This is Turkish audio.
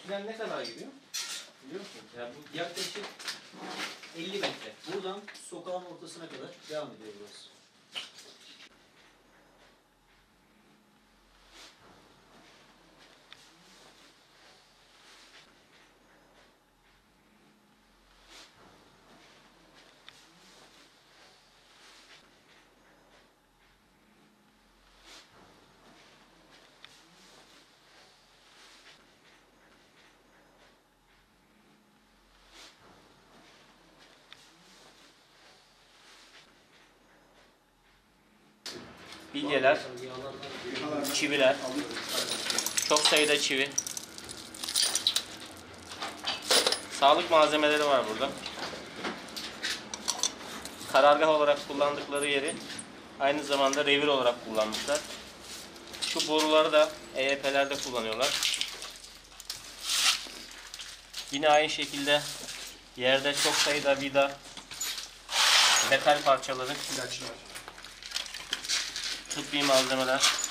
tren ne kadar gidiyor? Biliyor musun? Yani bu yaklaşık 50 metre. Buradan sokağın ortasına kadar devam ediyor burası. Bilyeler, çiviler, çok sayıda çivi. Sağlık malzemeleri var burada. Karargah olarak kullandıkları yeri aynı zamanda revir olarak kullanmışlar. Şu boruları da EYP'lerde kullanıyorlar. Yine aynı şekilde yerde çok sayıda vida, metal parçaları, ilaçlar, tıbbi malzemeler.